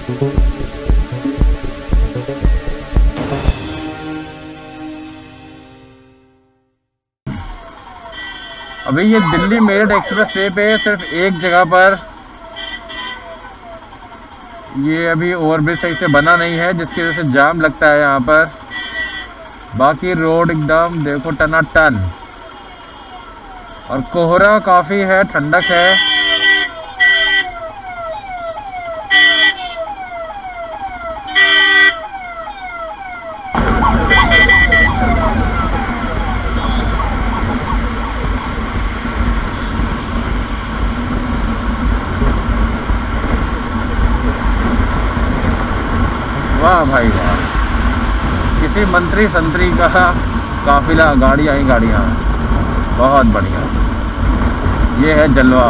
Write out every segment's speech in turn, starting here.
अभी ये Delhi Meerut express way पे सिर्फ एक जगह पर ये अभी ओवरब्रिज सही से बना नहीं है, जिसकी वजह से जाम लगता है यहाँ पर। बाकी रोड एकदम देखो टनाटन, और कोहरा काफ़ी है, ठंडक है। वाह भाई वाह, किसी मंत्री संतरी का काफिला, गाड़ियाँ ही गाड़ियाँ, बहुत बढ़िया। ये है जलवा।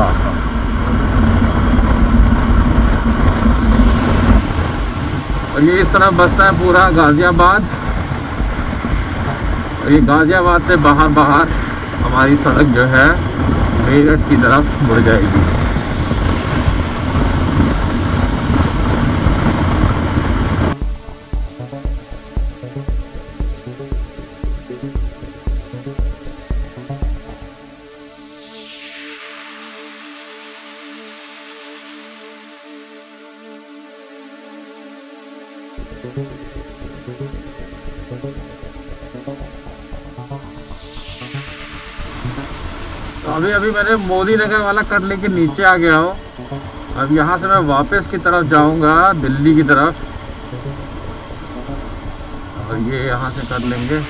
और ये इस तरह बसता है पूरा गाजियाबाद, और ये गाजियाबाद से बाहर हमारी सड़क जो है मेरठ की तरफ मुड़ जाएगी। तो अभी मैंने मोदी नगर वाला कट लेके नीचे आ गया हूँ। अब यहाँ से मैं वापस की तरफ जाऊँगा, दिल्ली की तरफ, और ये यहाँ से कर लेंगे।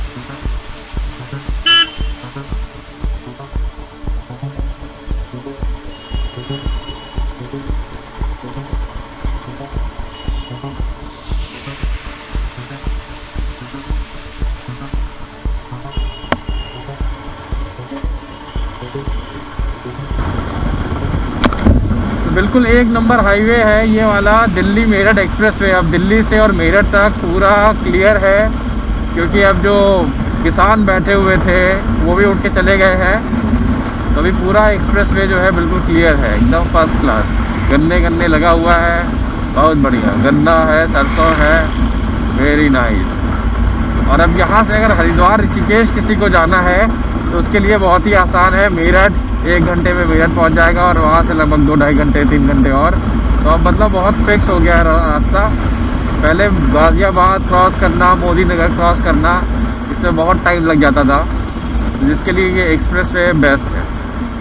बिल्कुल एक नंबर हाईवे है ये वाला दिल्ली मेरठ एक्सप्रेसवे। अब दिल्ली से और मेरठ तक पूरा क्लियर है, क्योंकि अब जो किसान बैठे हुए थे वो भी उठ के चले गए हैं। तो अभी पूरा एक्सप्रेसवे जो है बिल्कुल क्लियर है, एकदम फर्स्ट क्लास। गन्ने लगा हुआ है, बहुत बढ़िया। गन्ना है, सरसों है, वेरी नाइस। और अब यहाँ से अगर हरिद्वार ऋषिकेश किसी को जाना है तो उसके लिए बहुत ही आसान है। मेरठ 1 घंटे में मेरठ पहुंच जाएगा, और वहाँ से लगभग 2-2.5 घंटे 3 घंटे और। तो अब मतलब बहुत फिक्स हो गया है रास्ता। पहले गाजियाबाद क्रॉस करना, मोदी नगर क्रॉस करना, इसमें बहुत टाइम लग जाता था, जिसके लिए ये एक्सप्रेस वे बेस्ट है।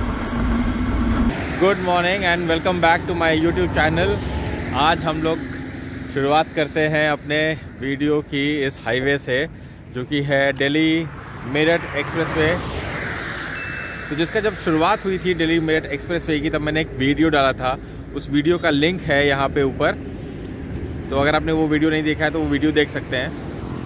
Good morning and welcome back to my YouTube channel. आज हम लोग शुरुआत करते हैं अपने वीडियो की इस हाईवे से, जो कि है दिल्ली मेरठ एक्सप्रेसवे। तो जिसका जब शुरुआत हुई थी दिल्ली मेरठ एक्सप्रेसवे की, तब मैंने एक वीडियो डाला था। उस वीडियो का लिंक है यहाँ पे ऊपर, तो अगर आपने वो वीडियो नहीं देखा है तो वो वीडियो देख सकते हैं।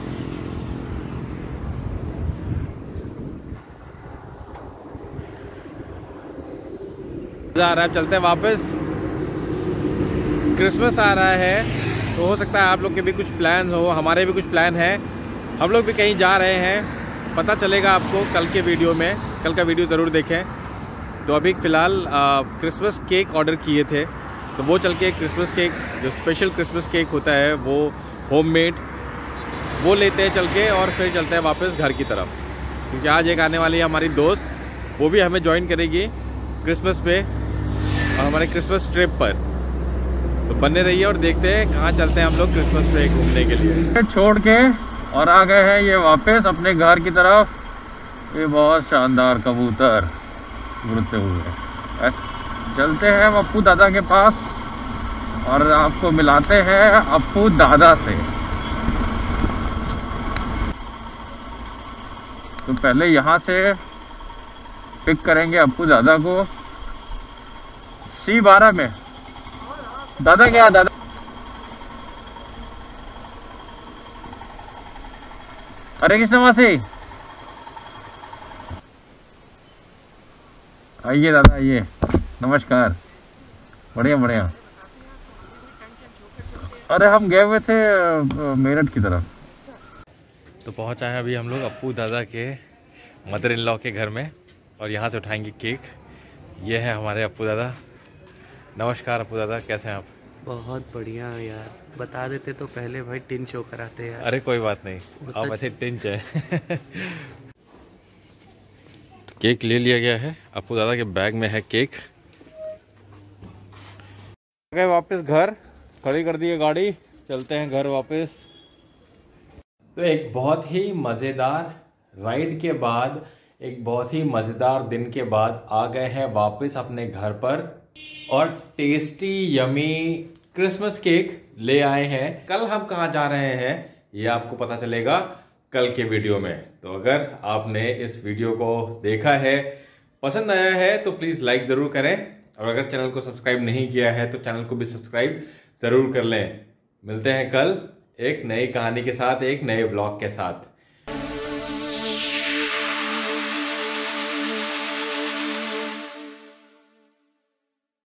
आ रहा है, चलते हैं वापस। क्रिसमस आ रहा है, तो हो सकता है आप लोग के भी कुछ प्लान हो, हमारे भी कुछ प्लान है। हम लोग भी कहीं जा रहे हैं, पता चलेगा आपको कल के वीडियो में। कल का वीडियो ज़रूर देखें। तो अभी फ़िलहाल क्रिसमस केक ऑर्डर किए थे, तो वो चल के क्रिसमस केक, जो स्पेशल क्रिसमस केक होता है वो होममेड, वो लेते हैं चल के, और फिर चलते हैं वापस घर की तरफ। क्योंकि आज एक आने वाली है हमारी दोस्त, वो भी हमें ज्वाइन करेगी क्रिसमस पे और हमारे क्रिसमस ट्रिप पर। तो बने रहिए और देखते हैं कहाँ चलते हैं हम लोग क्रिसमस पे घूमने के लिए। छोड़ के और आ गए हैं ये वापस अपने घर की तरफ। ये बहुत शानदार कबूतर उड़ते हुए। चलते हैं अप्पू दादा के पास और आपको मिलाते हैं अप्पू दादा से। तो पहले यहाँ से पिक करेंगे अप्पू दादा को C12 में। दादा क्या दादा, हरे कृष्ण मासी, आइए दादा आइए, नमस्कार। बढ़िया बढ़िया। अरे हम गए हुए थे मेरठ की तरफ। तो पहुंचा है अभी हम लोग अप्पू दादा के मदर इन लॉ के घर में, और यहाँ से उठाएंगे केक। ये है हमारे अप्पू दादा। नमस्कार अप्पू दादा, कैसे हैं आप? बहुत बढ़िया यार, बता देते तो पहले भाई टिन शो कराते यार। अरे कोई बात नहीं, आप ऐसे टिंच है। तो केक ले लिया गया है, आपको दादा के बैग में है केक। गए वापस घर, खड़ी कर दी है गाड़ी, चलते हैं घर वापस। तो एक बहुत ही मज़ेदार राइड के बाद, एक बहुत ही मज़ेदार दिन के बाद आ गए हैं वापस अपने घर पर और टेस्टी यमी क्रिसमस केक ले आए हैं। कल हम कहाँ जा रहे हैं ये आपको पता चलेगा कल के वीडियो में। तो अगर आपने इस वीडियो को देखा है, पसंद आया है तो प्लीज़ लाइक ज़रूर करें, और अगर चैनल को सब्सक्राइब नहीं किया है तो चैनल को भी सब्सक्राइब ज़रूर कर लें। मिलते हैं कल एक नई कहानी के साथ, एक नए ब्लॉग के साथ।